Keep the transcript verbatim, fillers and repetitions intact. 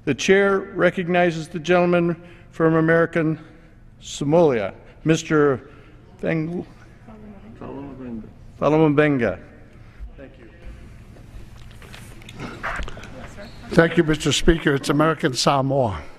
The chair recognizes the gentleman from American Samolia, Mister Feng Faleomavaega. Thank you. Thank you, Mister Speaker. It's American Samoa.